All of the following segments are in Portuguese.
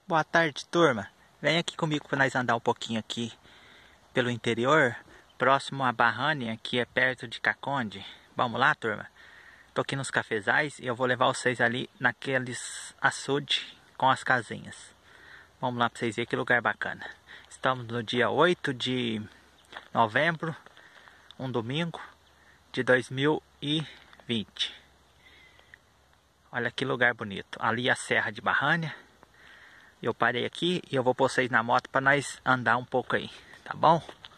Boa tarde, turma. Vem aqui comigo para nós andar um pouquinho aqui pelo interior, próximo a Barrânia, que é perto de Caconde. Vamos lá, turma? Tô aqui nos cafezais e eu vou levar vocês ali naqueles açude com as casinhas. Vamos lá para vocês verem que lugar bacana. Estamos no dia 8 de novembro, um domingo de 2020. Olha que lugar bonito. Ali a Serra de Barrânia. Eu parei aqui e eu vou pôr vocês na moto para nós andar um pouco aí, tá bom?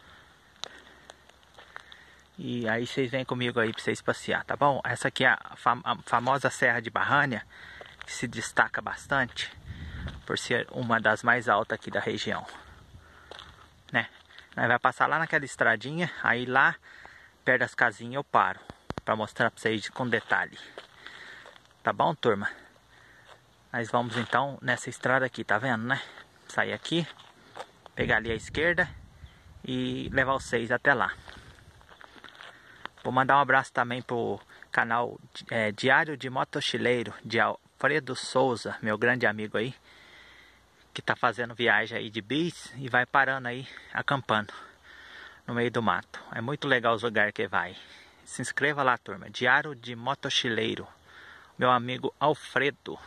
E aí vocês vêm comigo aí para vocês passear, tá bom? Essa aqui é a famosa Serra de Barrânia, que se destaca bastante por ser uma das mais altas aqui da região, né? Nós vai passar lá naquela estradinha, aí lá perto das casinhas eu paro para mostrar para vocês com detalhe. Tá bom, turma? Nós vamos então nessa estrada aqui, tá vendo, né? Sair aqui, pegar ali à esquerda e levar vocês até lá. Vou mandar um abraço também pro canal Diário de Motochileiro, de Alfredo Souza, meu grande amigo aí, que tá fazendo viagem aí de bis e vai parando aí, acampando no meio do mato. É muito legal os lugares que vai. Se inscreva lá, turma. Diário de Motochileiro, meu amigo Alfredo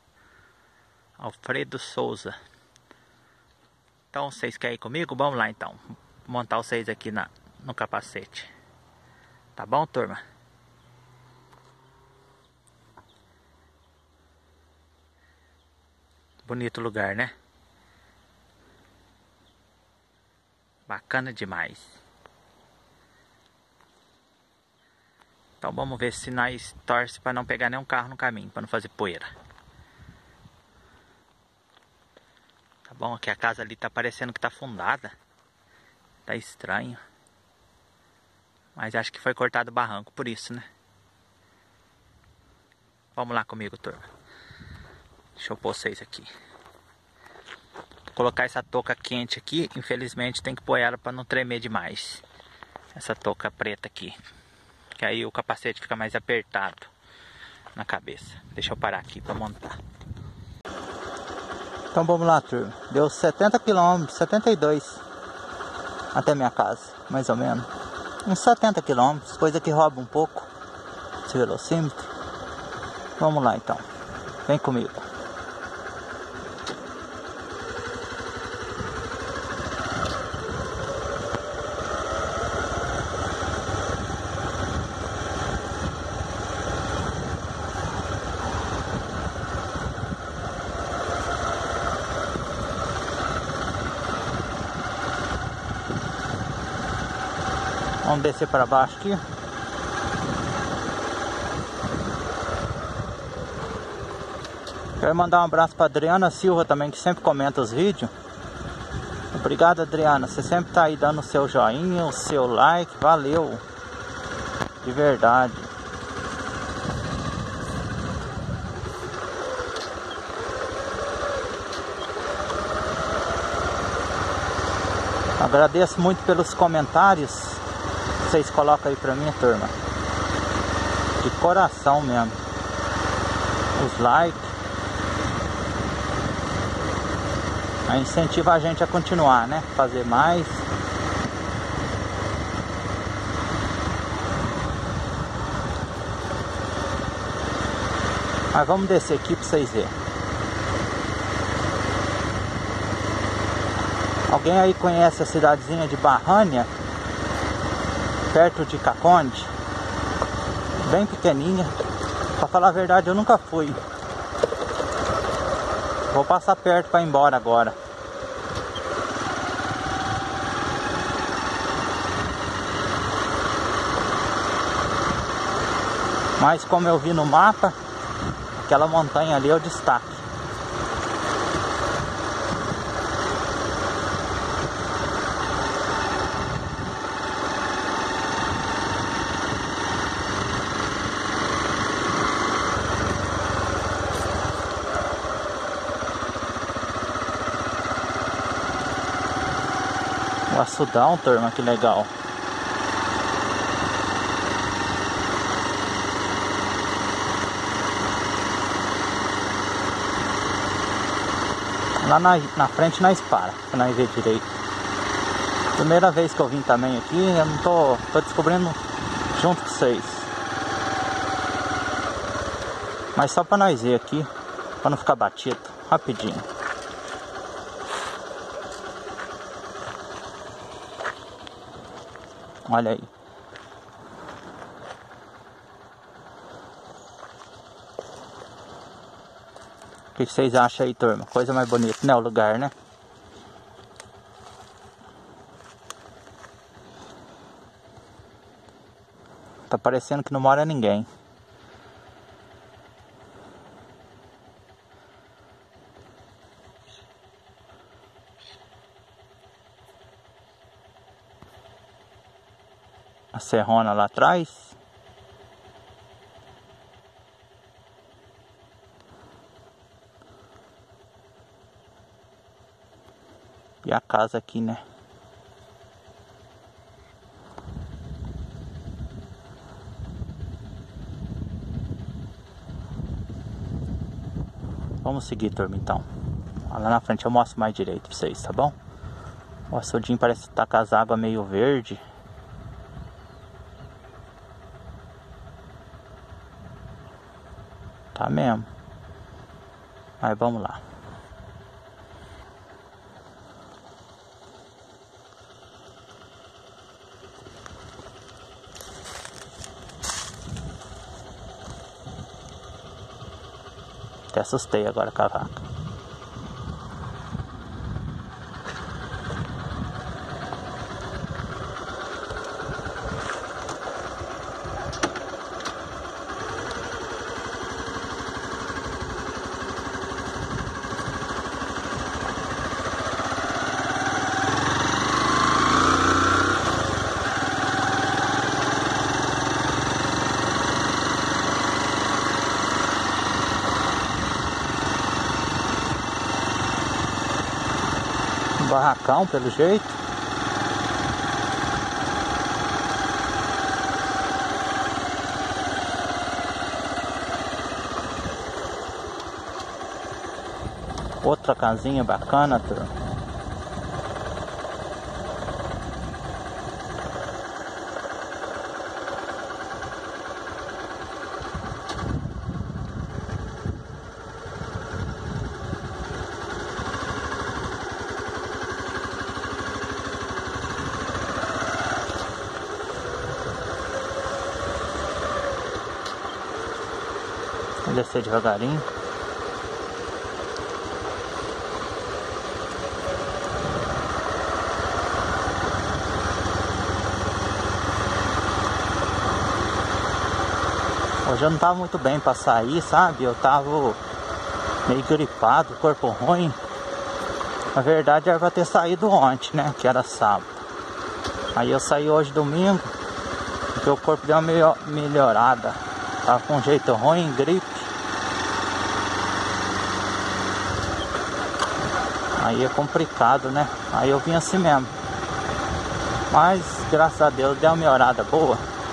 Souza. Então vocês querem ir comigo? Vamos lá então. Montar vocês aqui no capacete. Tá bom, turma? Bonito lugar, né? Bacana demais. Então vamos ver se nós torce para não pegar nenhum carro no caminho, para não fazer poeira. Tá bom, aqui a casa ali tá parecendo que tá afundada. Tá estranho. Mas acho que foi cortado o barranco, por isso, né? Vamos lá comigo, turma. Deixa eu pôr vocês aqui. Vou colocar essa touca quente aqui. Infelizmente tem que pôr ela para não tremer demais. Essa touca preta aqui. Que aí o capacete fica mais apertado na cabeça. Deixa eu parar aqui para montar. Então vamos lá, turma. Deu 70 km, 72 até minha casa, mais ou menos. Uns 70 km, coisa que rouba um pouco esse velocímetro. Vamos lá então. Vem comigo. Vamos descer para baixo aqui. Quero mandar um abraço para Adriana Silva também, que sempre comenta os vídeos. Obrigado, Adriana. Você sempre tá aí dando o seu joinha, o seu like. Valeu. De verdade. Agradeço muito pelos comentários que vocês colocam aí pra mim, turma. De coração mesmo. Os likes. Aí incentiva a gente a continuar, né? Fazer mais. Mas vamos descer aqui pra vocês verem. Alguém aí conhece a cidadezinha de Barrânia? Perto de Caconde? Bem pequenininha. Pra falar a verdade, eu nunca fui. Vou passar perto para ir embora agora. Mas como eu vi no mapa, aquela montanha ali é o destaque. O açudão, turma, que legal. Lá na frente nós para, pra nós ver direito. Primeira vez que eu vim também aqui, eu não tô descobrindo junto com vocês. Mas só pra nós ver aqui, pra não ficar batido, rapidinho. Olha aí. O que vocês acham aí, turma? Coisa mais bonita, né? O lugar, né? Tá parecendo que não mora ninguém. A serrona lá atrás. E a casa aqui, né? Vamos seguir, turma, então. Lá na frente eu mostro mais direito pra vocês, tá bom? O açudinho parece que tá com as águas meio verde. Tá mesmo. Mas vamos lá. Até assustei agora com a vaca. Barracão, pelo jeito. Outra casinha bacana, turma. Vou descer devagarinho. Hoje eu não tava muito bem pra sair, sabe? Eu tava meio gripado, corpo ruim. Na verdade era pra ter saído ontem, né? Que era sábado. Aí eu saí hoje domingo, porque o corpo deu uma melhorada. Tava com um jeito ruim, gripe. Aí é complicado, né? Aí eu vim assim mesmo. Mas graças a Deus deu uma melhorada boa.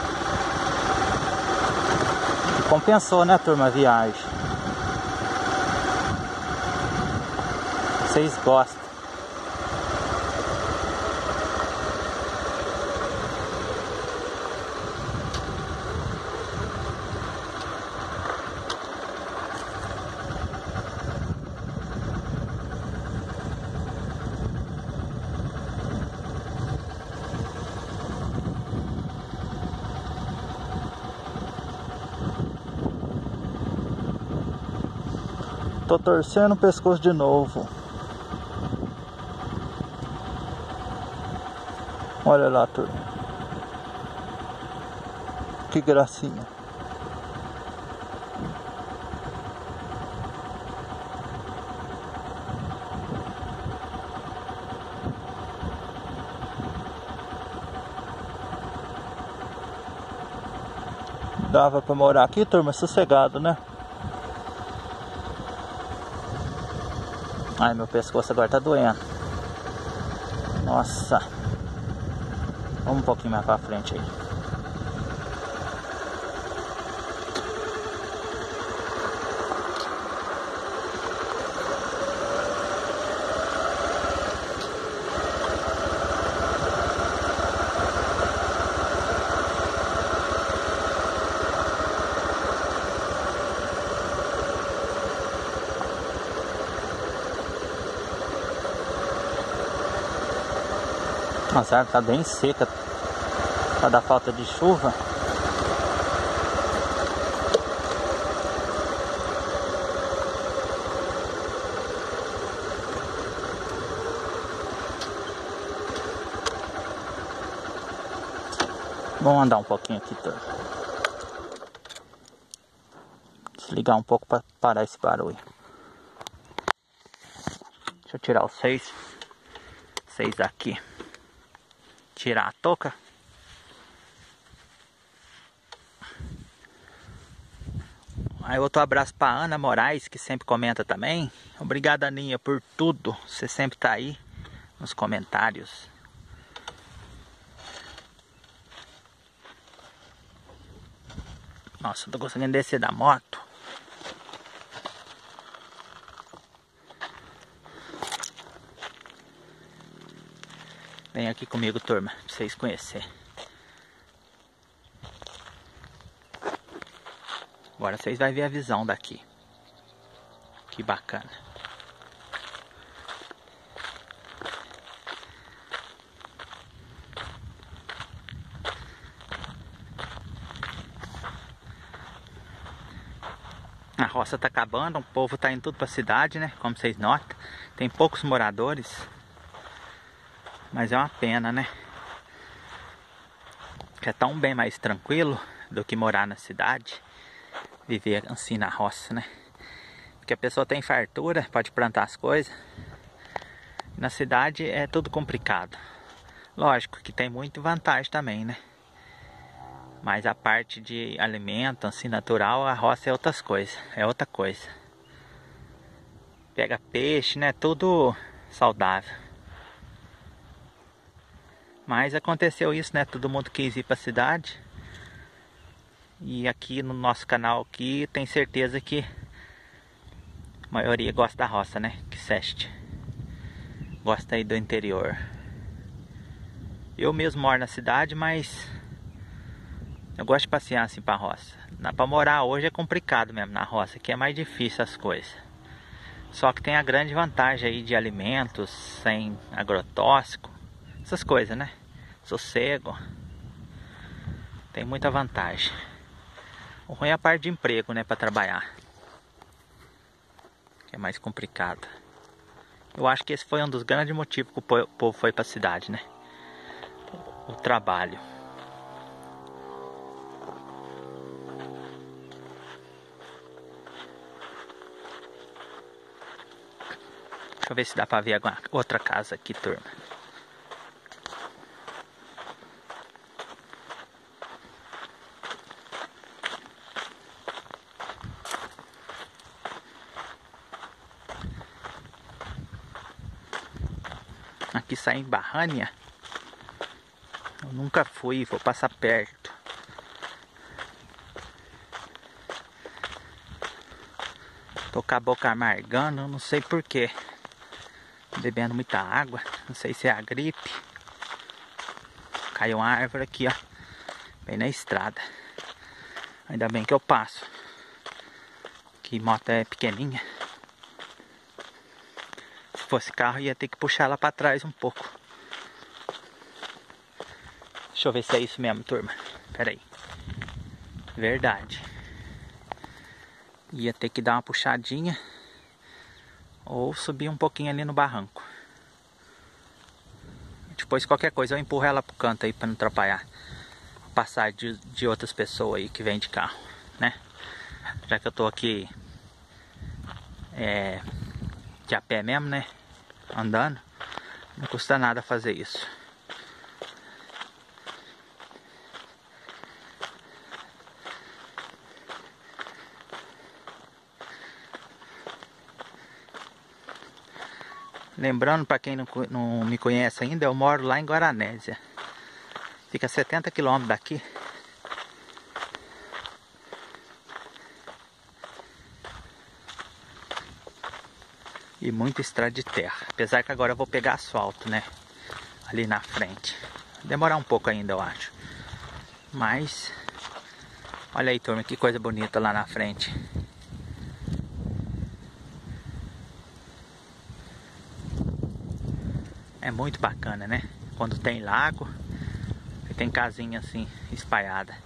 E compensou, né, turma, a viagem. Vocês gostam. Tô torcendo o pescoço de novo. Olha lá, turma. Que gracinha. Dava pra morar aqui, turma, sossegado, né? Ai, meu pescoço agora tá doendo. Nossa. Vamos um pouquinho mais pra frente aí. Nossa, a árvore tá bem seca por da falta de chuva. Vamos andar um pouquinho aqui, turma. Desligar um pouco para parar esse barulho. Deixa eu tirar os seis aqui. Tirar a touca. Aí outro abraço para Ana Moraes, que sempre comenta também. Obrigado, Aninha, por tudo. Você sempre tá aí nos comentários. Nossa, não tô conseguindo descer da moto. Vem aqui comigo, turma, pra vocês conhecerem. Agora vocês vão ver a visão daqui. Que bacana. A roça tá acabando, o povo tá indo tudo pra cidade, né? Como vocês notam. Tem poucos moradores. Mas é uma pena, né? Que é tão bem mais tranquilo do que morar na cidade. Viver assim na roça, né? Porque a pessoa tem fartura, pode plantar as coisas. Na cidade é tudo complicado. Lógico que tem muita vantagem também, né? Mas a parte de alimento, assim, natural, a roça é outras coisas. É outra coisa. Pega peixe, né? Tudo saudável. Mas aconteceu isso, né? Todo mundo quis ir pra cidade. E aqui no nosso canal aqui, tem certeza que a maioria gosta da roça, né? Que seste. Gosta aí do interior. Eu mesmo moro na cidade, mas eu gosto de passear assim pra roça. Pra morar hoje é complicado mesmo na roça, que é mais difícil as coisas. Só que tem a grande vantagem aí de alimentos, sem agrotóxico, essas coisas, né? Sossego. Tem muita vantagem. O ruim é a parte de emprego, né? Pra trabalhar. Que é mais complicado. Eu acho que esse foi um dos grandes motivos que o povo foi pra cidade, né? O trabalho. Deixa eu ver se dá pra ver alguma outra casa aqui, turma. Aqui sai em Barrânia. Eu nunca fui, vou passar perto. Tô com a boca amargando, não sei porquê. Bebendo muita água, não sei se é a gripe. Caiu uma árvore aqui, ó, bem na estrada. Ainda bem que eu passo. Que moto é pequenininha. Se fosse carro ia ter que puxar ela pra trás um pouco. Deixa eu ver se é isso mesmo, turma. Pera aí. Verdade. Ia ter que dar uma puxadinha. Ou subir um pouquinho ali no barranco. Depois qualquer coisa eu empurro ela pro canto aí pra não atrapalhar a passagem de outras pessoas aí que vêm de carro, né? Já que eu tô aqui de a pé mesmo, né? Andando. Não custa nada fazer isso. Lembrando, para quem não me conhece ainda, eu moro lá em Guaranésia. Fica a 70 km daqui. E muita estrada de terra. Apesar que agora eu vou pegar asfalto, né? Ali na frente. Demorar um pouco ainda, eu acho. Mas olha aí, turma, que coisa bonita lá na frente. É muito bacana, né? quando tem lago e tem casinha assim espalhada.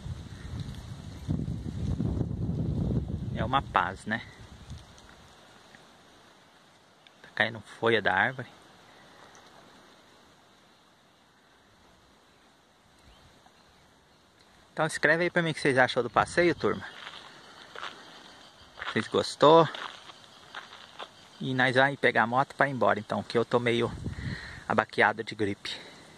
É uma paz, né? Tá caindo folha da árvore. Então escreve aí pra mim o que vocês achou do passeio, turma. Vocês gostou? E nós vamos pegar a moto para ir embora então, que eu tô meio abaqueado de gripe.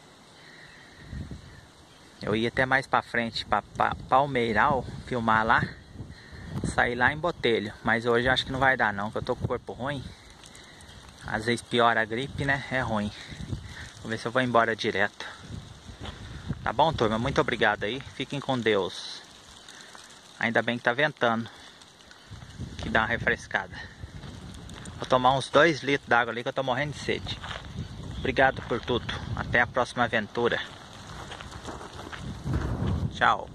Eu ia até mais pra frente, pra Palmeiral, filmar lá, sair lá em Botelho. Mas hoje eu acho que não vai dar não, que eu tô com o corpo ruim. Às vezes piora a gripe, né? É ruim. Vou ver se eu vou embora direto. Tá bom, turma? Muito obrigado aí. Fiquem com Deus. Ainda bem que tá ventando, que dá uma refrescada. Vou tomar uns 2 litros d'água ali que eu tô morrendo de sede. Obrigado por tudo. Até a próxima aventura. Tchau.